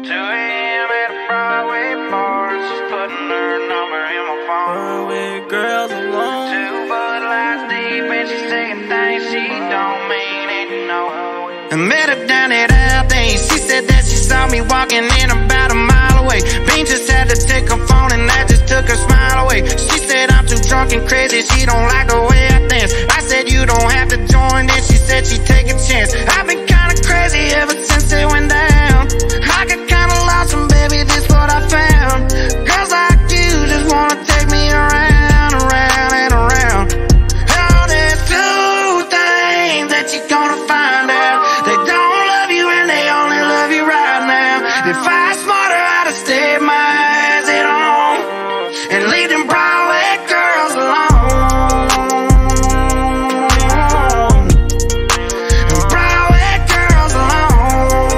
2 a.m. at a Broadway bar, she's putting her number in my phone. Broadway girls alone. 2 Bud Lights deep and she's saying things she don't mean it, no. I met her down at Aldean. She said that she saw me walking in about a mile away. Bean just had to take her phone and that just took her smile away. She said I'm too drunk and crazy, she don't like the way I dance. I said you don't have to join, then she said she'd take a chance. I've been kinda crazy ever since it went down. I got kinda lost and baby, this what I found. Girls like you just wanna take me around, around and around. Oh, there's 2 things that you're gonna find out. They don't love you and they only love you right now. If I was smarter, I'd have stayed my ass at home and leave them Broadway girls alone. Broadway girls alone.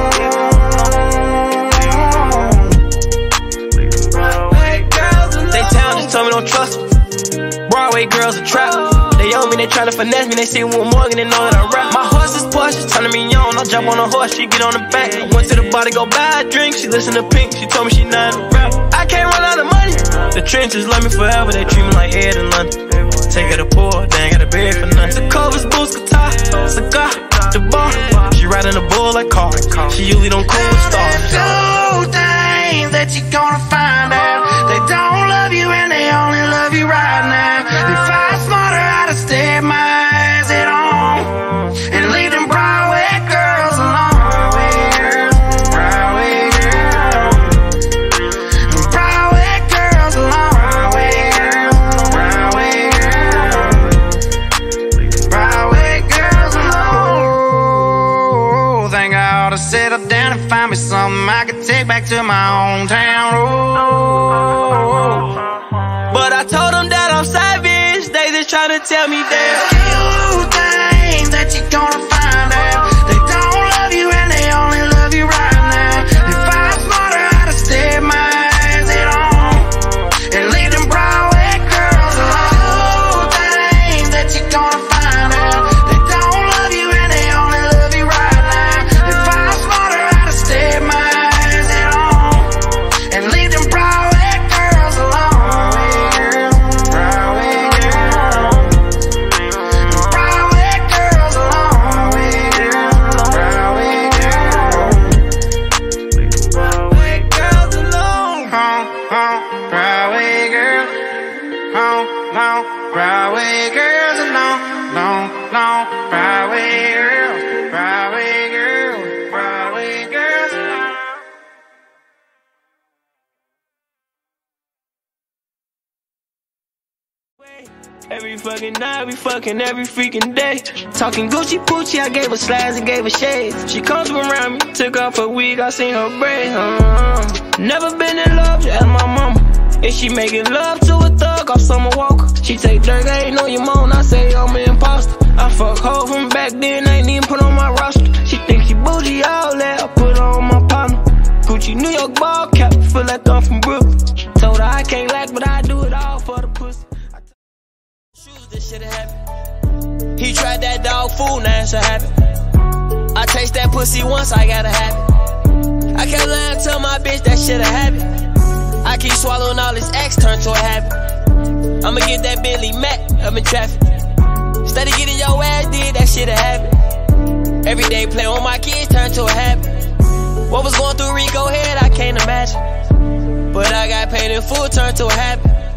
Broadway girls alone. They town just told me don't trust me. Broadway girls a trap. They own me, they tryna finesse me. They see one Morgan, they know that I rap. My horse is Porsche, she turning me on. I jump on a horse, she get on the back. I went to the bar to go buy a drink. She listen to Pink, she told me she not a rap. I can't run out of money. The trenches love me forever, they treat me like Ed in London. Take her to poor, they ain't got a bed for nothing. The covers, boots, guitar, cigar, the bar. She riding a bull like car. She usually don't cool with stars. 2 things that you're gonna find out. They don't love you and they only love you right now. If I was smarter, I'd have stayed my ass at home and leave them Broadway girls alone. Broadway girls. Broadway girls alone. Broadway girls. Broadway girls alone. Think I ought to settle down and find me something I could take back to my hometown. But I told them that I'm savage. They just tryna tell me that 2 things that you're gonna find out. They don't love you and they only love you right now. If I was smarter, I'd have stayed my ass at home and leave them Broadway girls alone. 2 things that you're gonna find out. They don't love you and they only love you right now. If I was smarter, I'd have stayed my ass at home and leave them Broadway girls alone. Broadway girls alone, long, long, Broadway girls, Broadway girls, Broadway girls alone. every fucking night, we fucking every freaking day. Talking Gucci Poochie, I gave her slides and gave her shades. She comes around me, took off her wig, I seen her braid. Never been in love, just ask my mama. If she making love to a thug off Summer Walker. She take Durk, I ain't know your mom, I say I'm an imposter. I fuck hoe from back then, I ain't even put on my roster. She think she bougie, all that, I put her on my partner. Gucci New York ball cap, feel like I'm from Brooklyn. Told her I can't lack, but I do it all for the pussy. Shoes, this shit happen. He tried that dog food, now it's a habit. I taste that pussy once, I gotta have it. I can't lie and tell my bitch that shit a habit. I keep swallowing all this X, turn to a habit. I'ma get that Bentley Mac, I'm in traffic. Steady getting your ass did, that shit a habit. Every day playing with my kids, turn to a habit. What was going through Rico's head, I can't imagine. But I got paid in full, turn to a habit.